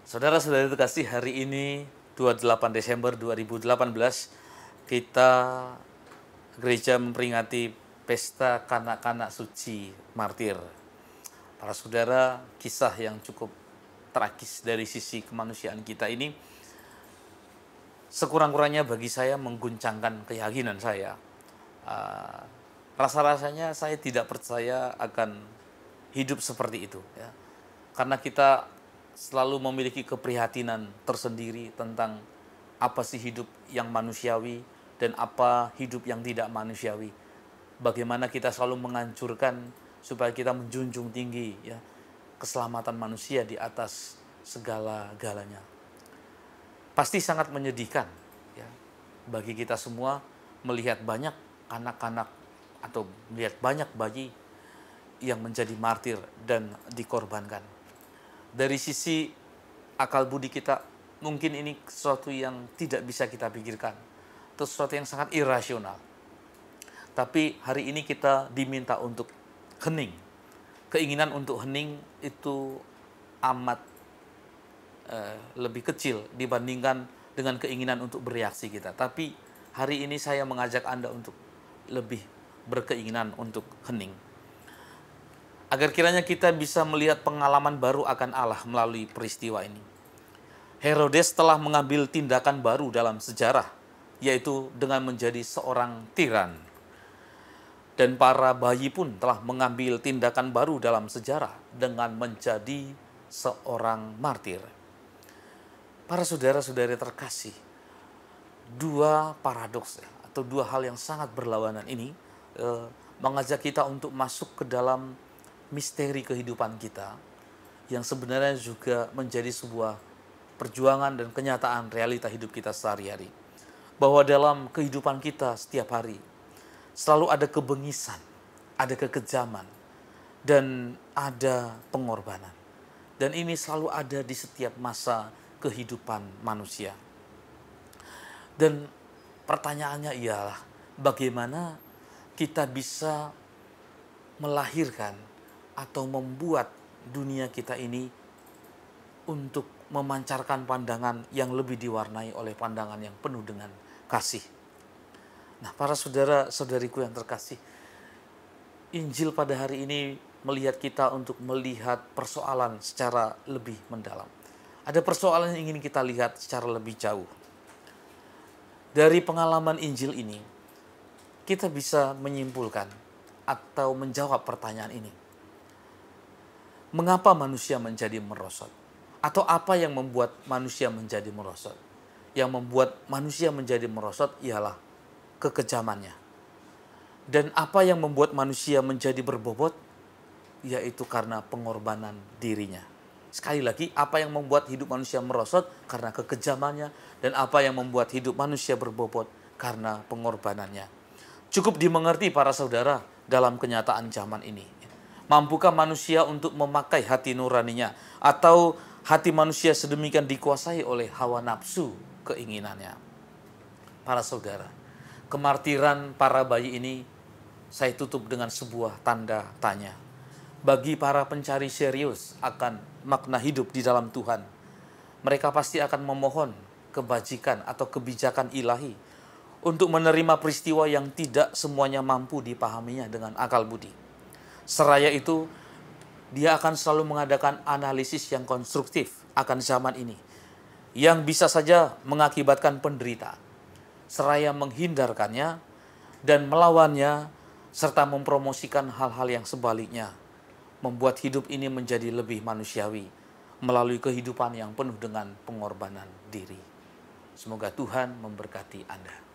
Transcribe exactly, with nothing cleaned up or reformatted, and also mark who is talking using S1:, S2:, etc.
S1: Saudara-saudari terkasih, hari ini dua puluh delapan Desember dua ribu delapan belas kita gereja memperingati pesta kanak-kanak suci martir. Para saudara, kisah yang cukup tragis dari sisi kemanusiaan kita ini sekurang-kurangnya bagi saya mengguncangkan keyakinan saya. Uh, rasa-rasanya saya tidak percaya akan hidup seperti itu, ya. Karena kita selalu memiliki keprihatinan tersendiri tentang apa sih hidup yang manusiawi dan apa hidup yang tidak manusiawi. Bagaimana kita selalu menganjurkan supaya kita menjunjung tinggi, ya, keselamatan manusia di atas segala-galanya. Pasti sangat menyedihkan, ya, bagi kita semua melihat banyak anak-anak atau melihat banyak bayi yang menjadi martir dan dikorbankan. Dari sisi akal budi kita, mungkin ini sesuatu yang tidak bisa kita pikirkan, atau sesuatu yang sangat irasional. Tapi hari ini kita diminta untuk hening. Keinginan untuk hening itu amat eh, lebih kecil dibandingkan dengan keinginan untuk bereaksi kita. Tapi hari ini saya mengajak Anda untuk lebih berkeinginan untuk hening, agar kiranya kita bisa melihat pengalaman baru akan Allah melalui peristiwa ini. Herodes telah mengambil tindakan baru dalam sejarah, yaitu dengan menjadi seorang tiran. Dan para bayi pun telah mengambil tindakan baru dalam sejarah dengan menjadi seorang martir. Para saudara-saudari terkasih, dua paradoks atau dua hal yang sangat berlawanan ini eh, mengajak kita untuk masuk ke dalam misteri kehidupan kita yang sebenarnya juga menjadi sebuah perjuangan dan kenyataan realita hidup kita sehari-hari. Bahwa dalam kehidupan kita setiap hari selalu ada kebengisan, ada kekejaman, dan ada pengorbanan. Dan ini selalu ada di setiap masa kehidupan manusia. Dan pertanyaannya ialah bagaimana kita bisa melahirkan atau membuat dunia kita ini untuk memancarkan pandangan yang lebih diwarnai oleh pandangan yang penuh dengan kasih. Nah, para saudara-saudariku yang terkasih, Injil pada hari ini melihat kita untuk melihat persoalan secara lebih mendalam. Ada persoalan yang ingin kita lihat secara lebih jauh. Dari pengalaman Injil ini, kita bisa menyimpulkan atau menjawab pertanyaan ini. Mengapa manusia menjadi merosot? Atau apa yang membuat manusia menjadi merosot? Yang membuat manusia menjadi merosot ialah kekejamannya. Dan apa yang membuat manusia menjadi berbobot? Yaitu karena pengorbanan dirinya. Sekali lagi, apa yang membuat hidup manusia merosot? Karena kekejamannya. Dan apa yang membuat hidup manusia berbobot? Karena pengorbanannya. Cukup dimengerti para saudara dalam kenyataan zaman ini. Mampukah manusia untuk memakai hati nuraninya? Atau hati manusia sedemikian dikuasai oleh hawa nafsu keinginannya? Para saudara, kemartiran para bayi ini saya tutup dengan sebuah tanda tanya. Bagi para pencari serius akan makna hidup di dalam Tuhan, mereka pasti akan memohon kebajikan atau kebijakan ilahi untuk menerima peristiwa yang tidak semuanya mampu dipahaminya dengan akal budi. Seraya itu, dia akan selalu mengadakan analisis yang konstruktif akan zaman ini, yang bisa saja mengakibatkan penderitaan, seraya menghindarkannya dan melawannya, serta mempromosikan hal-hal yang sebaliknya, membuat hidup ini menjadi lebih manusiawi melalui kehidupan yang penuh dengan pengorbanan diri. Semoga Tuhan memberkati Anda.